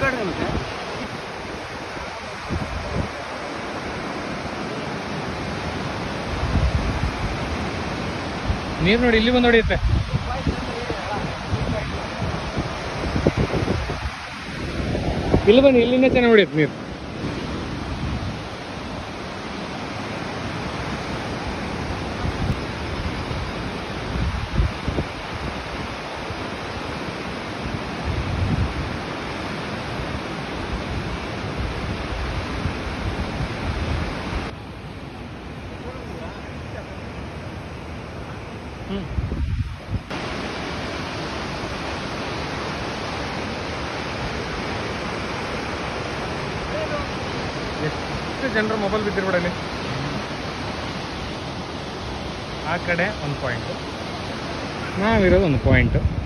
ನೀರು ನೋಡಿ ಇಲ್ಲಿ ಬಂದು ಹೊಡೆಯುತ್ತೆ. ಇಲ್ಲಿ ಬನ್ನಿ, ಇಲ್ಲಿಂದ ಚೆನ್ನಾಗಿ ಹೊಡೆಯುತ್ತೆ ನೀರು. ಎಷ್ಟು ಜನರು ಮೊಬೈಲ್ ಬಿದ್ದಿರ್ಬಿಡಲಿ. ಆ ಕಡೆ ಒಂದು ಪಾಯಿಂಟು, ನಾವಿರೋದು ಒಂದು ಪಾಯಿಂಟು.